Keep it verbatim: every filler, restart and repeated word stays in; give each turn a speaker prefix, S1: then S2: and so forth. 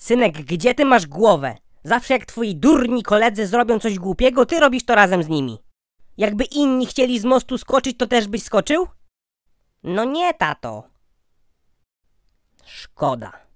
S1: Synek, gdzie ty masz głowę? Zawsze jak twoi durni koledzy zrobią coś głupiego, ty robisz to razem z nimi. Jakby inni chcieli z mostu skoczyć, to też byś skoczył? No nie, tato. Szkoda.